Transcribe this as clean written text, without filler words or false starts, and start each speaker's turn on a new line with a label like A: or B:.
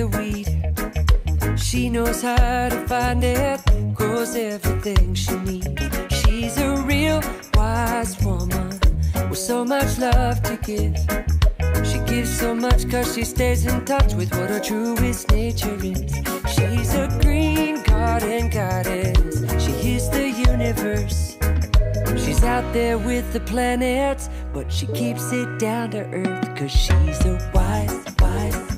A: the weed. She knows how to find it, grows everything she needs. She's a real wise woman with so much love to give. She gives so much cause she stays in touch with what her truest nature is. She's a green garden goddess, she hears the universe. She's out there with the planets, but she keeps it down to earth, cause she's a wise, wise